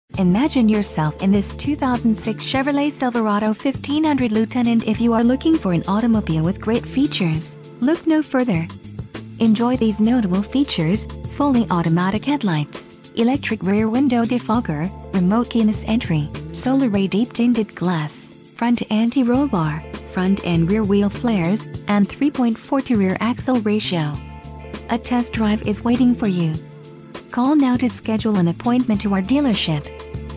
Imagine yourself in this 2006 Chevrolet Silverado 1500 Lieutenant. If you are looking for an automobile with great features, look no further. Enjoy these notable features: fully automatic headlights, electric rear window defogger, remote keyless entry, solar ray deep tinted glass, front anti-roll bar, front and rear wheel flares, and 3.4 to rear axle ratio. A test drive is waiting for you. Call now to schedule an appointment to our dealership.